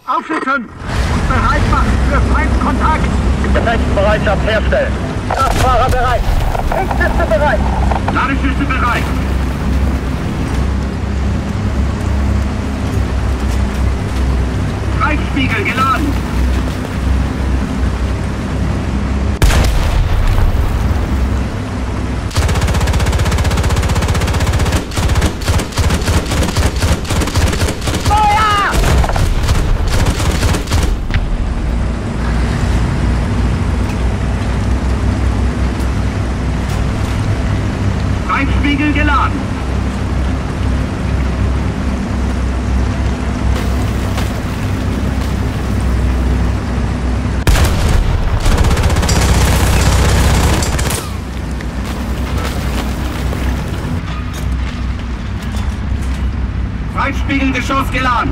Aufschützen und bereit machen für Feindkontakt. Gefechtsbereitschaft herstellen. Kraftfahrer bereit. Lichtschüsse bereit. Ladeschüsse bereit. Treibspiegel geladen. Treibspiegel geladen. Treibspiegelgeschoss geladen.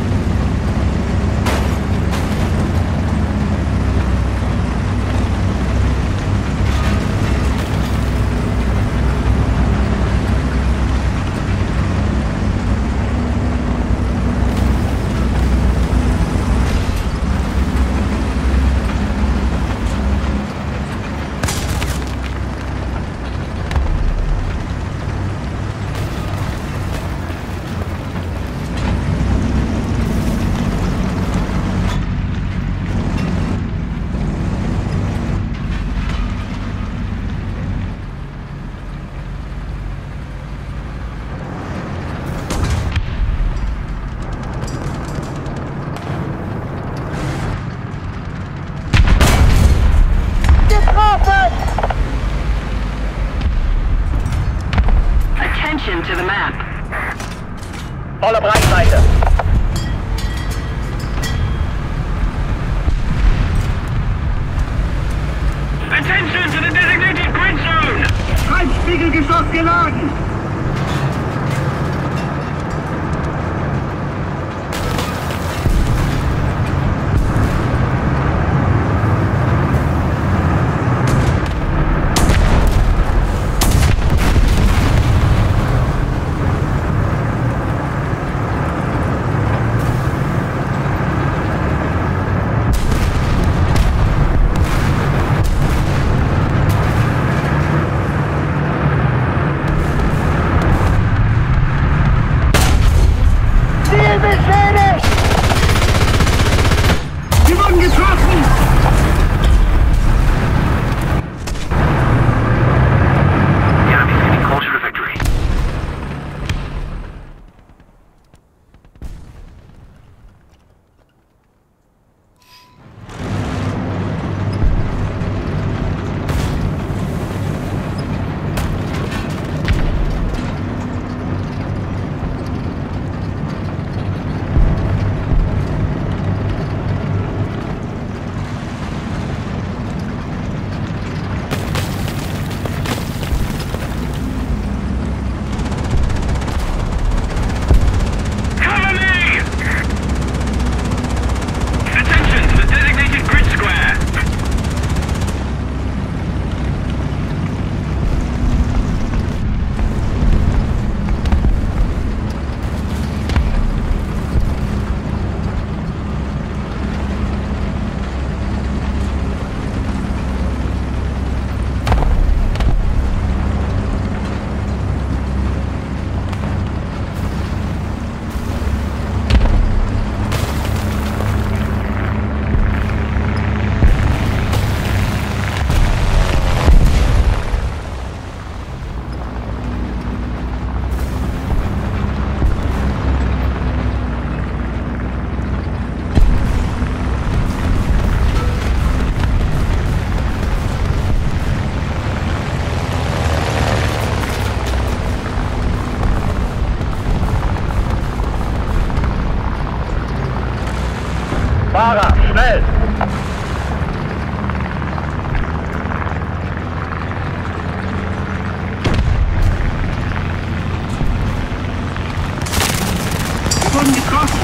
Attention to the map. Volle Breitseite. Attention to the designated grid zone. Treibspiegelgeschoss geladen. Sie wurden getroffen! The enemy's getting closer to victory. Fahrer, schnell! Sie wurden getroffen!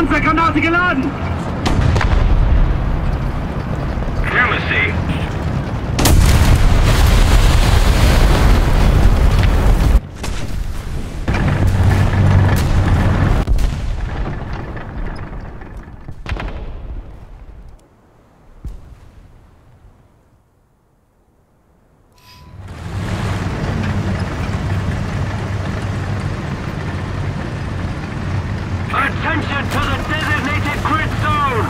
Panzergranate geladen! Diplomacy. Attention to the designated grid zone!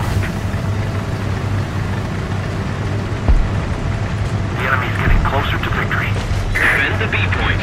The enemy's getting closer to victory. Defend the B point.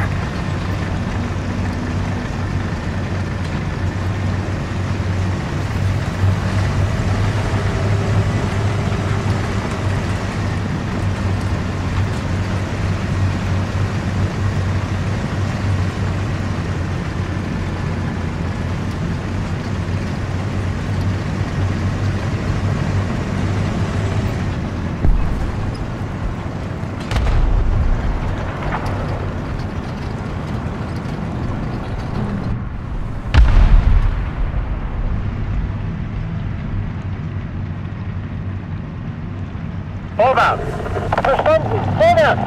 Vorwärts! Verstanden! Vorwärts!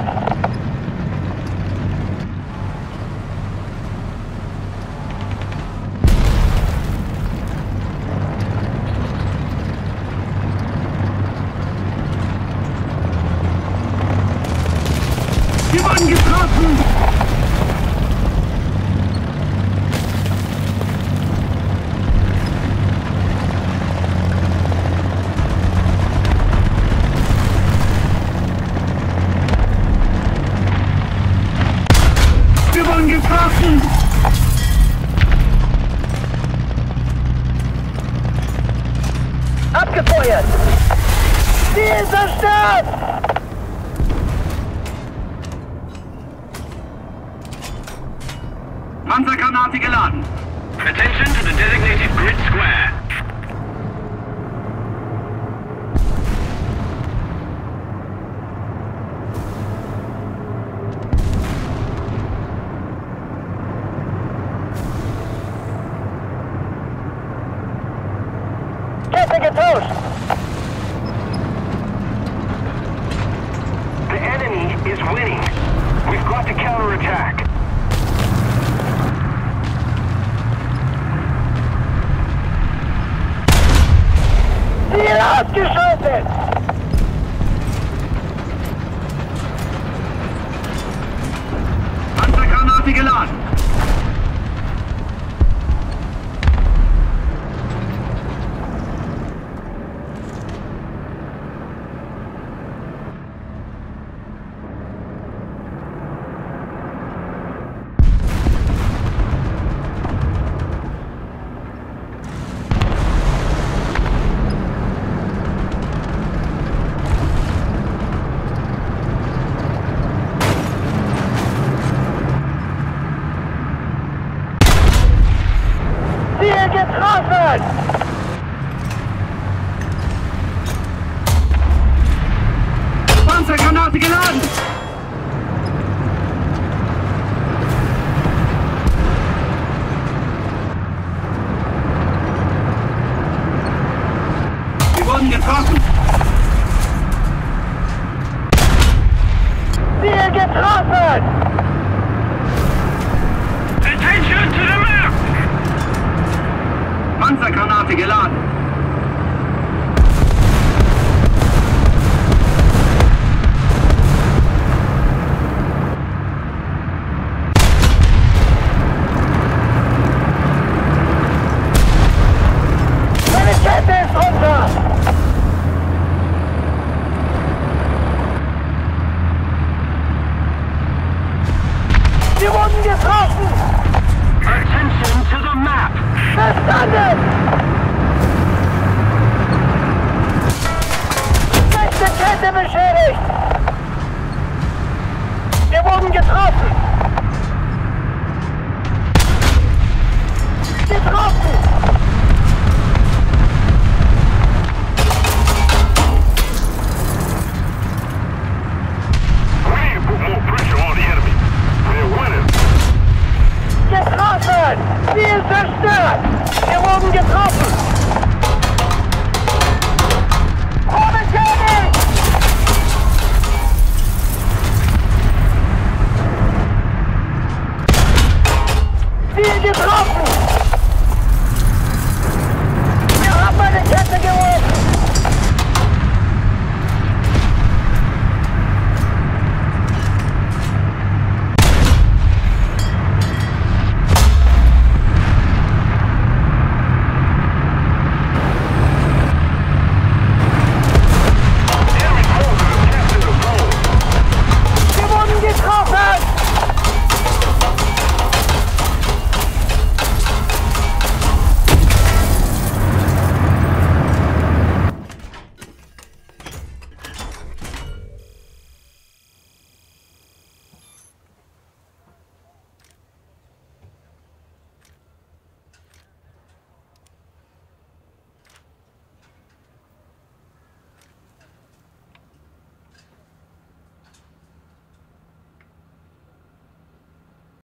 Wir wurden getroffen! Wir wurden getroffen! Abgefeuert! Ziel zerstört! Panzergranate geladen! Attention to the designated grid square. Kette getauscht! The enemy is winning. We've got to counterattack. Ziel ausgeschaltet! Panzergranate geladen! Ziel getroffen! Panzergranate geladen! Wir wurden getroffen! Ziel getroffen! Attention to the map! Panzergranate geladen! Meine Kette ist runter! Wir wurden getroffen! Attention to the map! Verstanden!